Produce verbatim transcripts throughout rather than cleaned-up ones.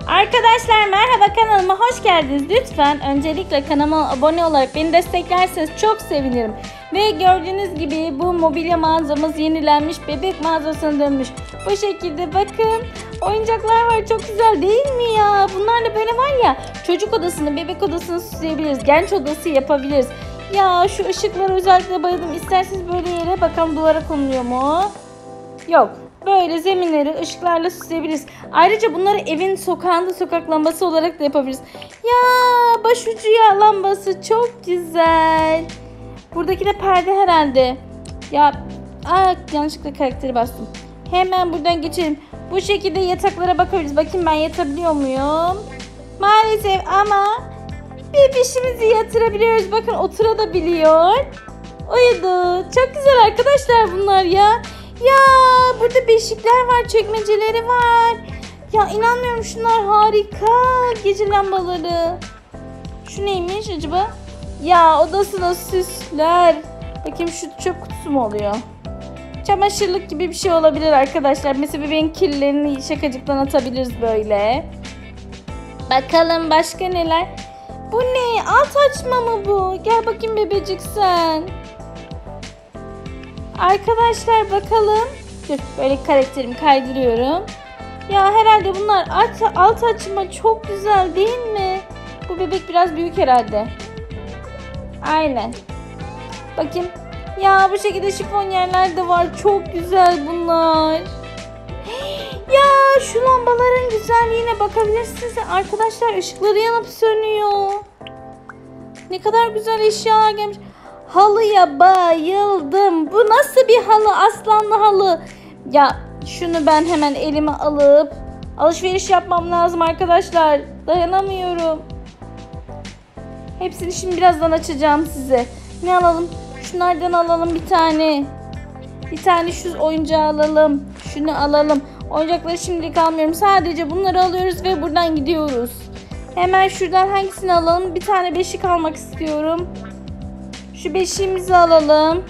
Arkadaşlar merhaba, kanalıma hoş geldiniz. Lütfen öncelikle kanalıma abone olarak beni desteklerseniz çok sevinirim. Ve gördüğünüz gibi bu mobilya mağazamız yenilenmiş, bebek mağazasına dönmüş. Bu şekilde bakın, oyuncaklar var, çok güzel değil mi ya? Bunlarla böyle var ya, çocuk odasını, bebek odasını süsleyebiliriz, genç odası yapabiliriz. Ya şu ışıklara özellikle bayıldım. İsterseniz böyle yere bakalım, duvara konuluyor mu? Yok. Böyle zeminleri ışıklarla süsleyebiliriz. Ayrıca bunları evin sokağında sokak lambası olarak da yapabiliriz. Ya başucuya lambası çok güzel. Buradaki de perde herhalde. Ya aa, yanlışlıkla karakteri bastım. Hemen buradan geçelim. Bu şekilde yataklara bakabiliriz. Bakayım ben yatabiliyor muyum? Maalesef ama bebişimizi yatırabiliyoruz. Bakın oturabiliyor. Uyudu. Çok güzel arkadaşlar bunlar ya. Ya burada beşikler var, çekmeceleri var. Ya inanmıyorum, şunlar harika gece lambaları. Şu neymiş acaba? Ya odasına süsler. Bakayım, şu çöp kutusu mu oluyor? Çamaşırlık gibi bir şey olabilir arkadaşlar. Mesela bebeğin kirlerini şakacıktan atabiliriz böyle. Bakalım başka neler? Bu ne? Alt açma mı bu? Gel bakayım bebecik sen. Arkadaşlar bakalım. Dur, böyle karakterimi kaydırıyorum. Ya herhalde bunlar alt, alt açma, çok güzel değil mi? Bu bebek biraz büyük herhalde. Aynen. Bakayım. Ya bu şekilde şifonyerler de var. Çok güzel bunlar. Ya şu lambaların güzelliğine bakabilirsiniz. Arkadaşlar ışıkları yanıp sönüyor. Ne kadar güzel eşyalar gelmiş. Halıya bayıldım. Bu nasıl bir halı? Aslanlı halı. Ya şunu ben hemen elime alıp alışveriş yapmam lazım arkadaşlar. Dayanamıyorum. Hepsini şimdi birazdan açacağım size. Ne alalım? Şunlardan alalım bir tane. Bir tane şu oyuncağı alalım. Şunu alalım. Oyuncakları şimdilik almıyorum. Sadece bunları alıyoruz ve buradan gidiyoruz. Hemen şuradan hangisini alalım? Bir tane beşik almak istiyorum. Şu beşiğimizi alalım.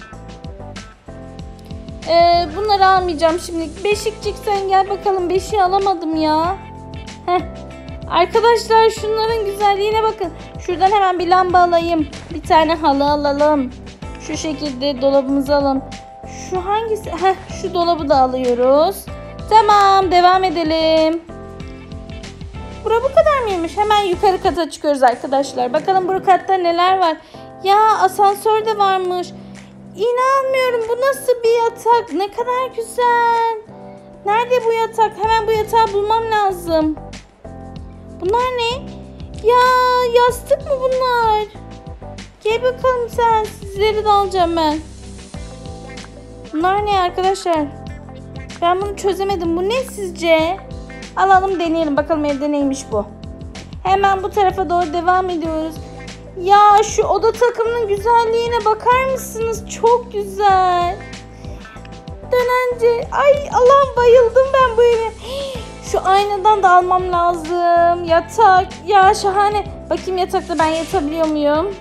Ee, bunları almayacağım şimdi. Beşikçik sen gel bakalım. Beşiği alamadım ya. Heh. Arkadaşlar şunların güzelliğine bakın. Şuradan hemen bir lamba alayım. Bir tane halı alalım. Şu şekilde dolabımızı alalım. Şu hangisi? Heh, şu dolabı da alıyoruz. Tamam, devam edelim. Bura bu kadar mıymış? Hemen yukarı kata çıkıyoruz arkadaşlar. Bakalım bu katta neler var. Ya asansör de varmış. İnanmıyorum, bu nasıl bir yatak? Ne kadar güzel. Nerede bu yatak? Hemen bu yatağı bulmam lazım. Bunlar ne? Ya yastık mı bunlar? Gel bakalım sen. Sizleri de alacağım ben. Bunlar ne arkadaşlar? Ben bunu çözemedim. Bu ne sizce? Alalım, deneyelim. Bakalım evde neymiş bu. Hemen bu tarafa doğru devam ediyoruz. Ya şu oda takımının güzelliğine bakar mısınız? Çok güzel. Dönence. Ay Allah'ım, bayıldım ben bu eve. Şu aynadan da almam lazım. Yatak. Ya şahane. Bakayım yatakta ben yatabiliyor muyum?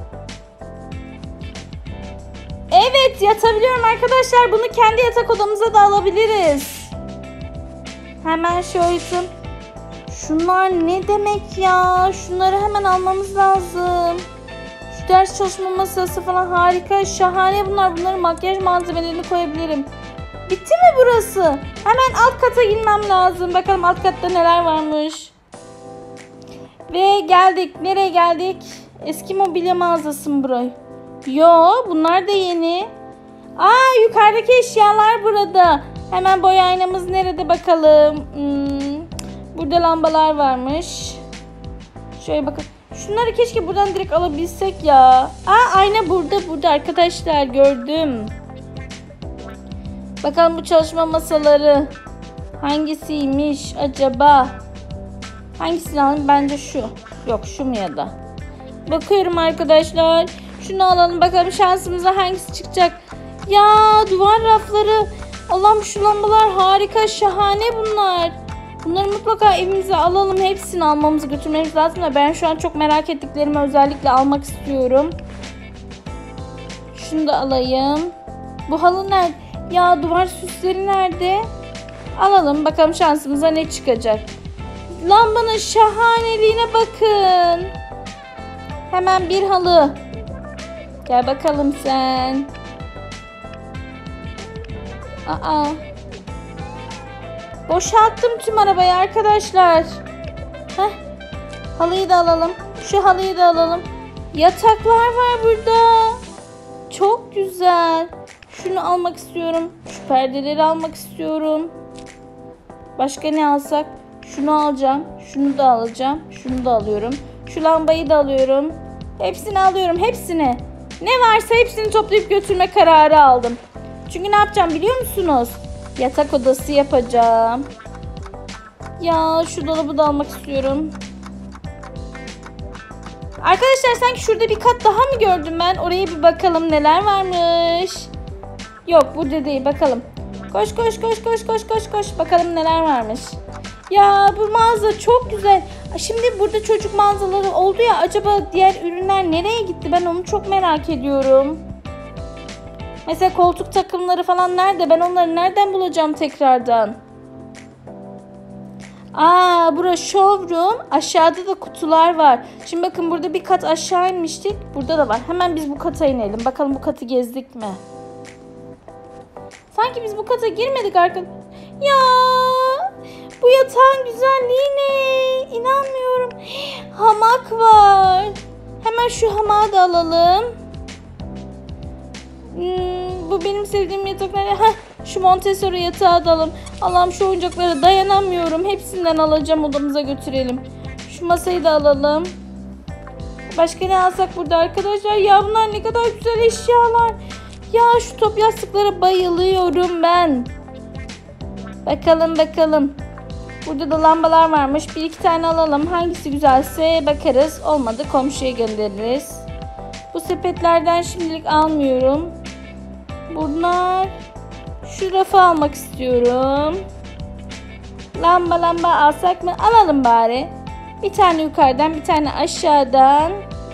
Evet, yatabiliyorum arkadaşlar. Bunu kendi yatak odamıza da alabiliriz. Hemen şöyle. Şunlar ne demek ya? Şunları hemen almamız lazım. Şu ders çalışma masası falan harika, şahane bunlar. Bunların makyaj malzemelerini koyabilirim. Bitti mi burası? Hemen alt kata inmem lazım. Bakalım alt katta neler varmış. Ve geldik. Nereye geldik? Eski mobilya mağazası mı burası? Yo, bunlar da yeni. Aa, yukarıdaki eşyalar burada. Hemen boy aynamız nerede bakalım. Hmm. Burada lambalar varmış. Şöyle bakın. Şunları keşke buradan direkt alabilsek ya. Aa, ayna burada burada arkadaşlar, gördüm. Bakalım bu çalışma masaları hangisiymiş acaba? Hangisini alalım? Bence şu. Yok, şu mu ya da? Bakıyorum arkadaşlar. Şunu alalım bakalım, şansımıza hangisi çıkacak. Ya duvar rafları. Allah'ım, şu lambalar harika, şahane bunlar. Bunları mutlaka evimize alalım. Hepsini almamızı götürmemiz lazım da ben şu an çok merak ettiklerimi özellikle almak istiyorum. Şunu da alayım. Bu halı nerede? Ya duvar süsleri nerede? Alalım bakalım şansımıza ne çıkacak. lambanın şahaneliğine bakın. Hemen bir halı. Gel bakalım sen. Aa. Boşalttım tüm arabayı arkadaşlar. Heh. Halıyı da alalım. Şu halıyı da alalım. Yataklar var burada. Çok güzel. Şunu almak istiyorum. Şu perdeleri almak istiyorum. Başka ne alsak? Şunu alacağım. Şunu da alacağım. Şunu da alıyorum. Şu lambayı da alıyorum. Hepsini alıyorum. Hepsini. Ne varsa hepsini toplayıp götürme kararı aldım. Çünkü ne yapacağım biliyor musunuz? Yatak odası yapacağım. Ya şu dolabı da almak istiyorum. Arkadaşlar sanki şurada bir kat daha mı gördüm ben? Oraya bir bakalım neler varmış. Yok burada değil, bakalım. Koş koş koş koş koş koş koş. Bakalım neler varmış. Ya bu mağaza çok güzel. Şimdi burada çocuk mağazaları oldu ya. Acaba diğer ürünler nereye gitti? Ben onu çok merak ediyorum. Mesela koltuk takımları falan nerede? Ben onları nereden bulacağım tekrardan? Aa, burası showroom. Aşağıda da kutular var. Şimdi bakın burada bir kat aşağı inmiştik. Burada da var. Hemen biz bu kata inelim. Bakalım bu katı gezdik mi? Sanki biz bu kata girmedik arkadaşlar. Ya bu yatağın güzelliği ne? İnanmıyorum. Hamak var. Hemen şu hamağı da alalım. Hmm, bu benim sevdiğim yataklar. Heh, şu Montessori yatağı da alalım. Allah'ım şu oyuncaklara dayanamıyorum. Hepsinden alacağım, odamıza götürelim. Şu masayı da alalım. Başka ne alsak burada arkadaşlar? Ya bunlar ne kadar güzel eşyalar. Ya şu top yastıklara bayılıyorum ben. Bakalım bakalım. Burada da lambalar varmış. Bir iki tane alalım. Hangisi güzelse bakarız. Olmadı komşuya göndeririz. Bu sepetlerden şimdilik almıyorum. Bunlar. Şu rafı almak istiyorum. Lamba lamba alsak mı? Alalım bari. Bir tane yukarıdan, bir tane aşağıdan.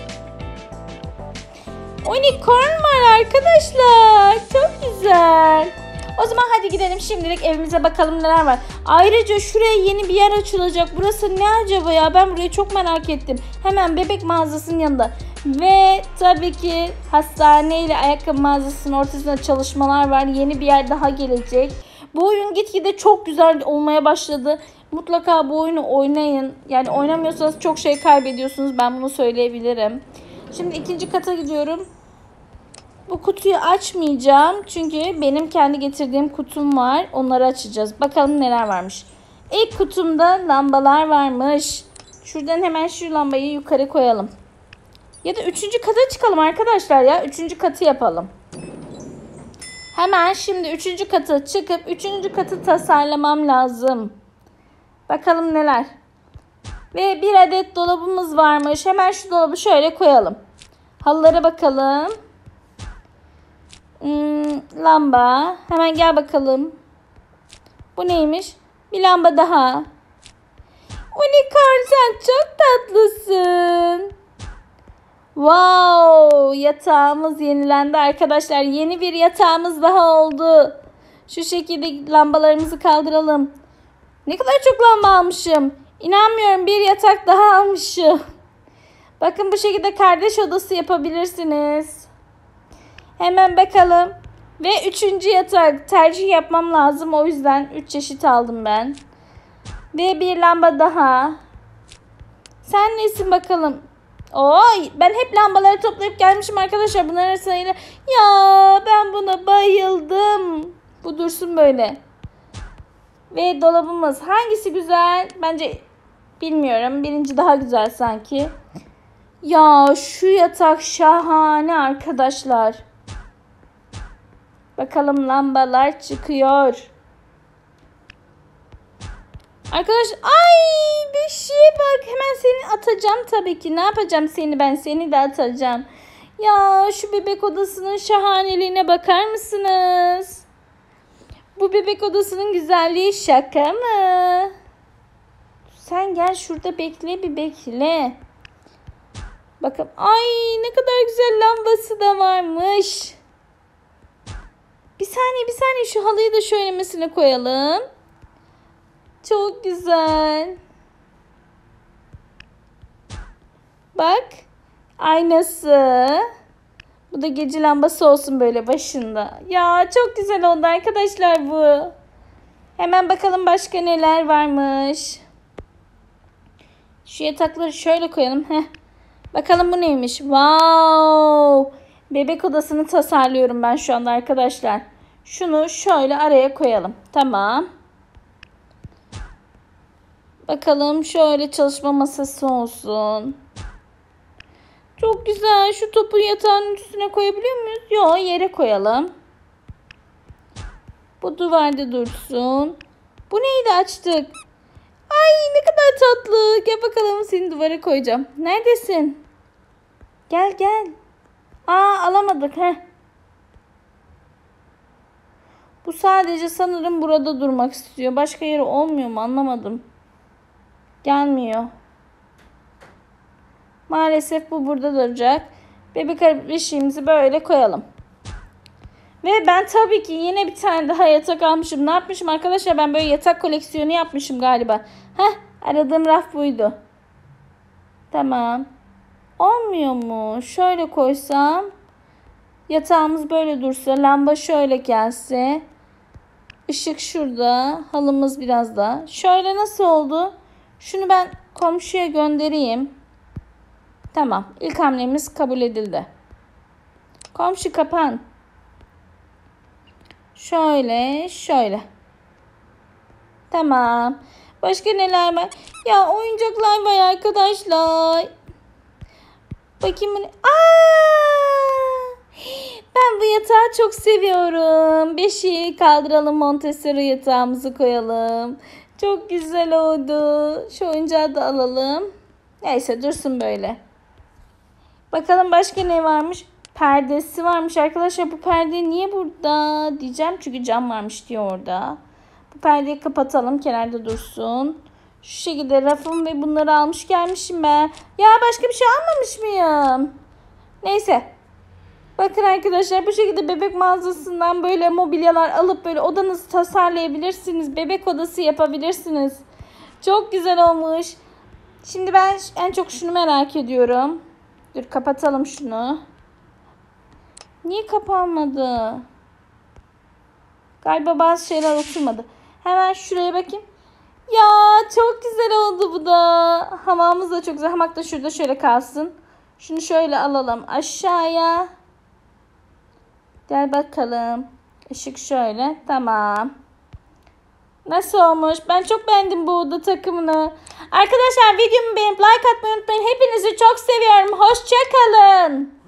Unicorn var arkadaşlar. Çok güzel. O zaman hadi gidelim şimdilik evimize bakalım neler var. Ayrıca şuraya yeni bir yer açılacak. Burası ne acaba ya? Ben burayı çok merak ettim. Hemen bebek mağazasının yanında. Ve tabii ki hastane ile ayakkabı mağazasının ortasında çalışmalar var. Yeni bir yer daha gelecek. Bu oyun gitgide çok güzel olmaya başladı. Mutlaka bu oyunu oynayın. Yani oynamıyorsanız çok şey kaybediyorsunuz. Ben bunu söyleyebilirim. Şimdi ikinci kata gidiyorum. Bu kutuyu açmayacağım. Çünkü benim kendi getirdiğim kutum var. Onları açacağız. Bakalım neler varmış. İlk kutumda lambalar varmış. Şuradan hemen şu lambayı yukarı koyalım. Ya da üçüncü kata çıkalım arkadaşlar ya. Üçüncü katı yapalım. Hemen şimdi üçüncü kata çıkıp üçüncü katı tasarlamam lazım. Bakalım neler. Ve bir adet dolabımız varmış. Hemen şu dolabı şöyle koyalım. Halılara bakalım. Hmm, lamba. Hemen gel bakalım. Bu neymiş? Bir lamba daha. Unicorn sen çok tatlısın. Wow, yatağımız yenilendi arkadaşlar. Yeni bir yatağımız daha oldu. Şu şekilde lambalarımızı kaldıralım. Ne kadar çok lamba almışım. İnanmıyorum, bir yatak daha almışım. Bakın bu şekilde kardeş odası yapabilirsiniz. Hemen bakalım. Ve üçüncü yatak tercih yapmam lazım. O yüzden üç çeşit aldım ben. Ve bir lamba daha. Sen nesin bakalım? Oy, ben hep lambaları toplayıp gelmişim arkadaşlar. Bunların arasıyla ya ben buna bayıldım. Bu dursun böyle. Ve dolabımız hangisi güzel? Bence bilmiyorum. Birinci daha güzel sanki. Ya şu yatak şahane arkadaşlar. Bakalım lambalar çıkıyor. Arkadaş, ay bir şeye bak, hemen seni atacağım tabii ki. Ne yapacağım seni ben? Seni de atacağım. Ya şu bebek odasının şahaneliğine bakar mısınız? Bu bebek odasının güzelliği şaka mı? Sen gel şurada bekle, bir bekle. Bakın, ay ne kadar güzel lambası da varmış. Bir saniye bir saniye şu halıyı da şöylemesine koyalım. Çok güzel. Bak. Aynası. Bu da gece lambası olsun böyle başında. Ya çok güzel oldu arkadaşlar bu. Hemen bakalım başka neler varmış. Şu yatakları şöyle koyalım. Heh. Bakalım bu neymiş? Wow! Bebek odasını tasarlıyorum ben şu anda arkadaşlar. Şunu şöyle araya koyalım. Tamam. Bakalım şöyle çalışma masası olsun. Çok güzel. Şu topu yatağın üstüne koyabiliyor muyuz? Yok, yere koyalım. Bu duvarda dursun. Bu neydi açtık? Ay ne kadar tatlı. Gel bakalım, seni duvara koyacağım. Neredesin? Gel gel. Aa, alamadık. Heh. Bu sadece sanırım burada durmak istiyor. Başka yeri olmuyor mu? Anlamadım. Gelmiyor. Maalesef bu burada duracak. Bebek beşiğimizi böyle koyalım. Ve ben tabii ki yine bir tane daha yatak almışım. Ne yapmışım arkadaşlar? Ben böyle yatak koleksiyonu yapmışım galiba. Heh, aradığım raf buydu. Tamam. Olmuyor mu? Şöyle koysam. Yatağımız böyle dursa. Lamba şöyle gelse. Işık şurada. Halımız biraz da. Şöyle nasıl oldu? Şunu ben komşuya göndereyim. Tamam. İlk hamlemiz kabul edildi. Komşu kapan. Şöyle, şöyle. Tamam. Başka neler var? Ya oyuncaklar var arkadaşlar. Bakayım. Aa! Ben bu yatağı çok seviyorum. Beşiği kaldıralım, Montessori yatağımızı koyalım. Çok güzel oldu. Şu oyuncağı da alalım. Neyse dursun böyle. Bakalım başka ne varmış? Perdesi varmış arkadaşlar. Bu perde niye burada diyeceğim. Çünkü cam varmış diyor orada. Bu perdeyi kapatalım. Kenarda dursun. Şu şekilde rafım ve bunları almış gelmişim ben. Ya başka bir şey almamış mıyım? Neyse. Bakın arkadaşlar, bu şekilde bebek mağazasından böyle mobilyalar alıp böyle odanızı tasarlayabilirsiniz. Bebek odası yapabilirsiniz. Çok güzel olmuş. Şimdi ben en çok şunu merak ediyorum. Dur kapatalım şunu. Niye kapanmadı? Galiba bazı şeyler oturmadı. Hemen şuraya bakayım. Ya çok güzel oldu bu da. Hamamımız da çok güzel. Hamak da şurada şöyle kalsın. Şunu şöyle alalım aşağıya. Gel bakalım. Işık şöyle. Tamam. Nasıl olmuş? Ben çok beğendim bu oda takımını. Arkadaşlar videomu beğenip like atmayı unutmayın. Hepinizi çok seviyorum. Hoşça kalın.